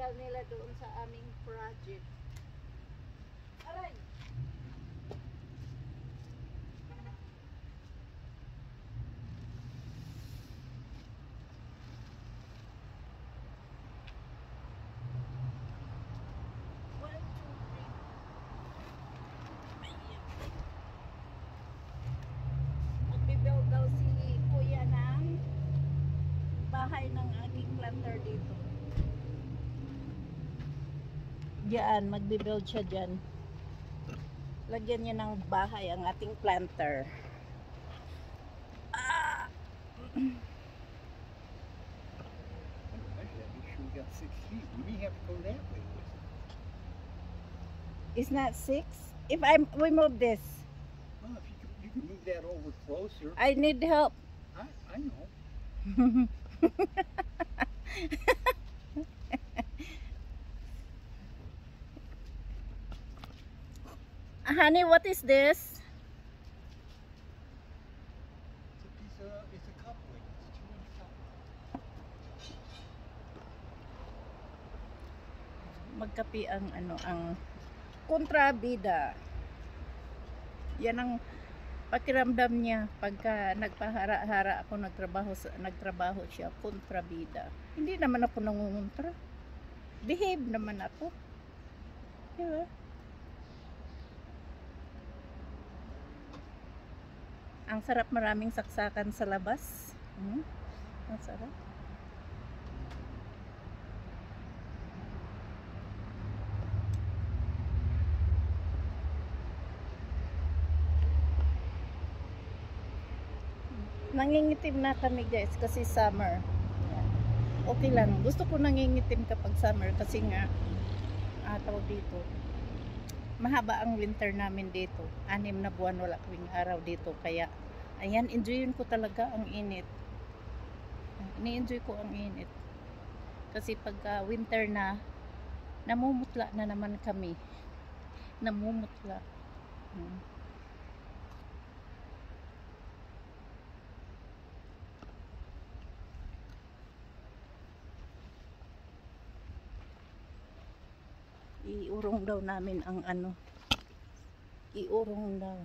tinanggal nila doon sa aming project. Aray! Magbibuild daw si Kuya ng bahay ng aking planter dito. Diyan, magbibuild siya dyan. Lagyan niya ng bahay ang ating planter. Ah! We got 6 feet. We may have to go that way. It's not 6? If we move this, Well, if you could move that over closer. I need help. I know. Honey, what is this? It's a coupling. It's 2-inch coupling. Magkapi ang ang kontrabida. Yan ang pakiramdam niya pagka nagpahara-hara ako, nagtrabaho siya, kontrabida. Hindi naman ako nangungontra. Behave naman ako. Diba? Ang sarap, maraming saksakan sa labas. Ang sarap. Nangingitim na kami guys kasi summer. Okay lang. Gusto ko nangingitim kapag summer kasi nga tawag dito. Mahaba ang winter namin dito. 6 na buwan wala kaming araw dito. Kaya ayan, enjoyin ko talaga ang init. Ini-enjoy ko ang init. Kasi pagka winter na, namumutla na naman kami. Namumutla. Iurong daw namin ang iurong daw.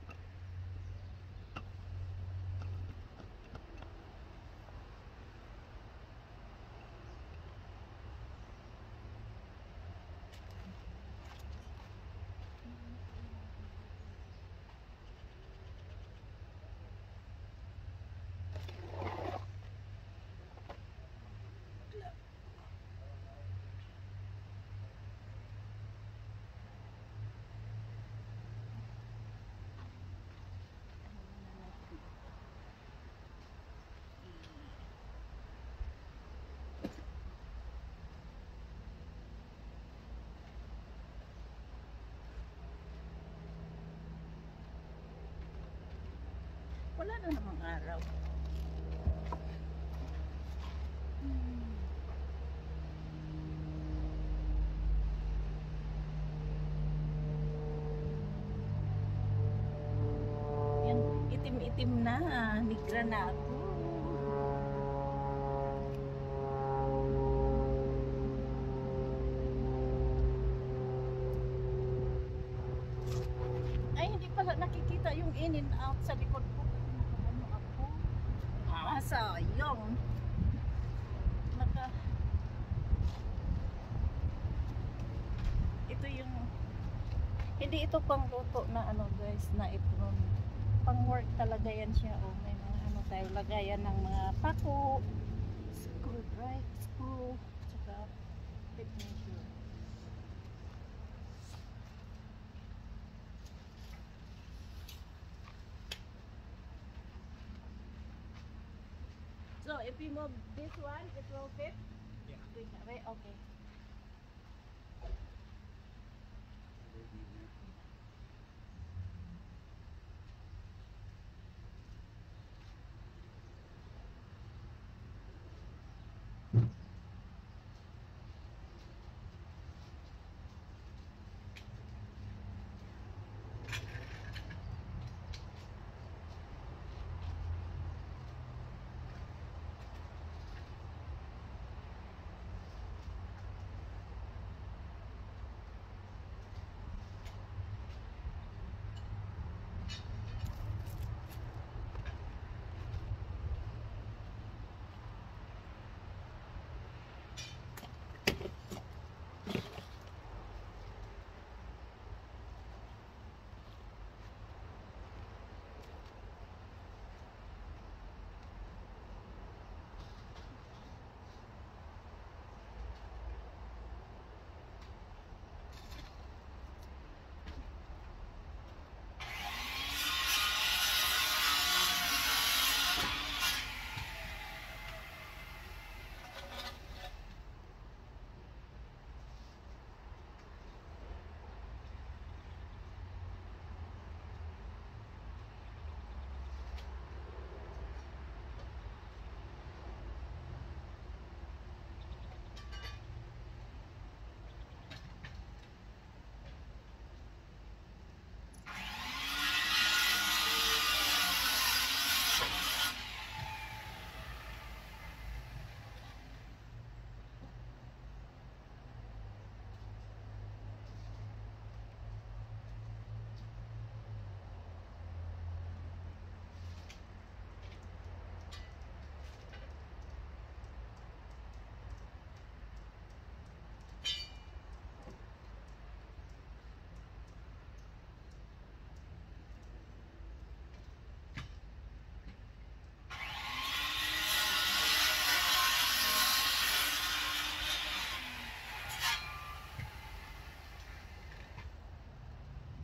Wala na namang araw. Yan, itim-itim na. Migra na ako. Ay, hindi pala nakikita yung in and out sa likod ko. Sayang. Ito yung hindi ito pang luto na guys, na ipron. Pang work talaga yan siya. May mga tayo lagayan ng mga pako, screw, tsaka tape measure. So if we move this one, it will fit? Yeah. Okay.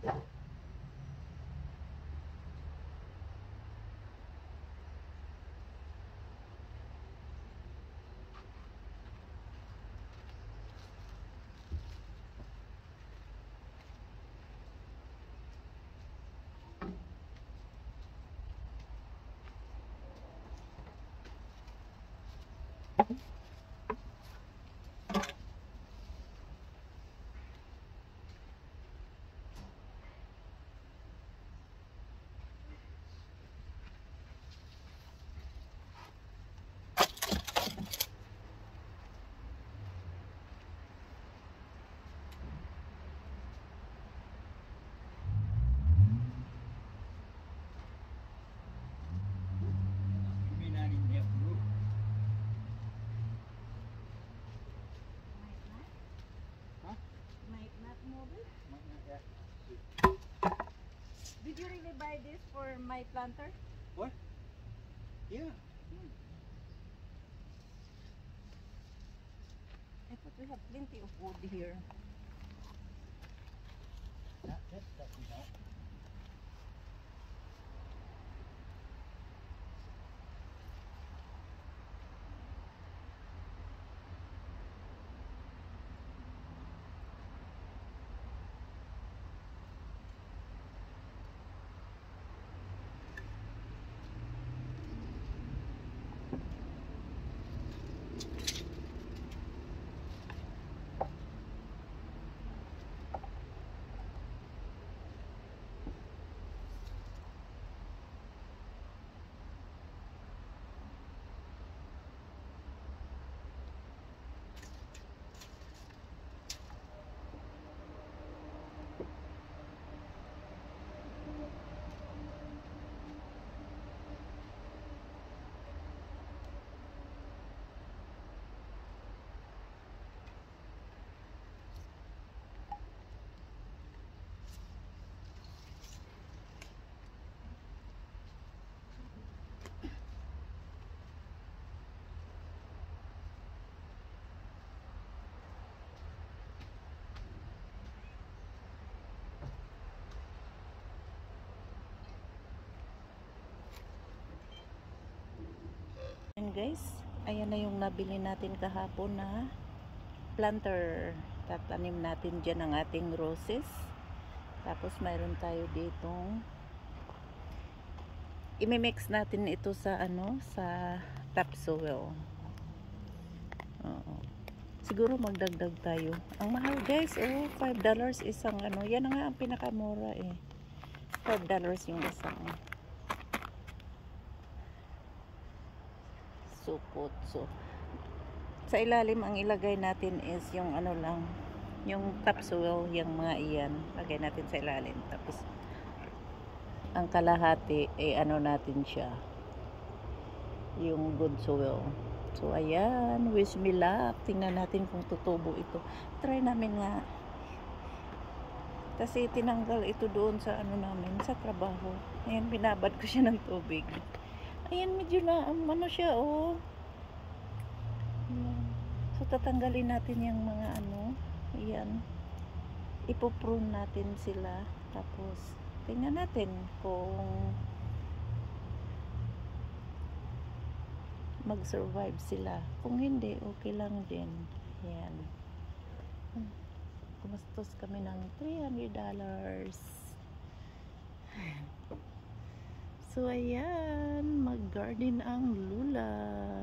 You mean I didn't have to move? Huh? Might not move it. Might not have to. Did you really buy this for my planter? What? Yeah. I thought we have plenty of wood here. Not this stuff we don't. And guys, ayan na yung nabili natin kahapon na planter. Tatanim natin dyan ang ating roses. Tapos mayroon tayo ditong imimix natin ito sa ano, sa topsoil. Oo. Siguro magdagdag tayo. Ang mahal guys, oh, $5 isang ano. Yan na nga ang pinakamura eh. $5 yung isang supot. So, sa ilalim ang ilagay natin is yung ano lang, yung topsoil, yung mga iyan. Lagay natin sa ilalim. Tapos, ang kalahati, eh ano natin siya, yung good soil. So, ayan, wish me luck. Tingnan natin kung tutubo ito. Try namin nga. Kasi tinanggal ito doon sa ano namin, sa trabaho. Ayan, binabad ko siya ng tubig. Ayan, medyo na, ano siya, oh. Ayan. So, tatanggalin natin yung mga ano. Ayan. Ipoprune natin sila. Tapos, tingnan natin kung mag-survive sila. Kung hindi, okay lang din. Ayan. Gumastos kami ng $300. So, ayan. Mag-garden ang Lula.